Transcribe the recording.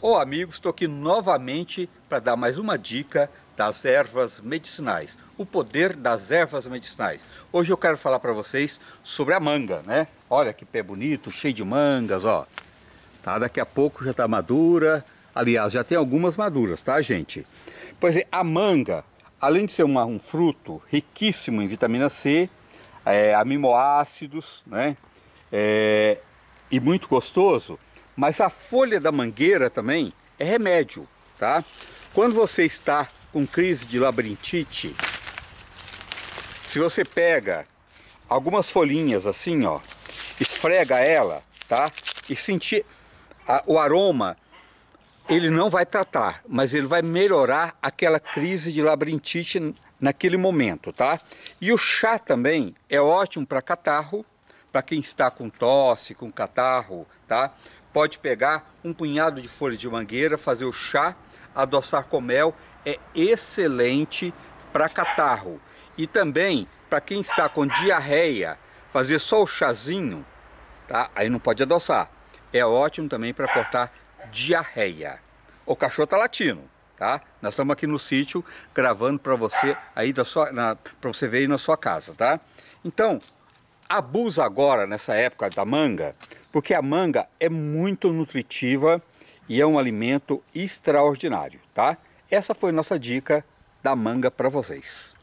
Ô amigos, estou aqui novamente para dar mais uma dica das ervas medicinais, o poder das ervas medicinais. Hoje eu quero falar para vocês sobre a manga, né? Olha que pé bonito, cheio de mangas, ó. Tá, daqui a pouco já está madura, aliás, já tem algumas maduras, tá, gente? Pois é, a manga, além de ser um fruto riquíssimo em vitamina C, aminoácidos, né? E muito gostoso, mas a folha da mangueira também é remédio, tá? Quando você está com crise de labirintite, se você pega algumas folhinhas assim, ó, esfrega ela, tá? E sentir o aroma, ele não vai tratar, mas ele vai melhorar aquela crise de labirintite naquele momento, tá? E o chá também é ótimo para catarro, para quem está com tosse, com catarro, tá? Pode pegar um punhado de folha de mangueira, fazer o chá, adoçar com mel, é excelente para catarro. E também, para quem está com diarreia, fazer só o chazinho, tá? Aí não pode adoçar. É ótimo também para cortar diarreia. O cachorro tá latindo, tá? Nós estamos aqui no sítio gravando para você aí para você ver aí na sua casa, tá? Então, abusa agora nessa época da manga, porque a manga é muito nutritiva e é um alimento extraordinário, tá? Essa foi nossa dica da manga para vocês.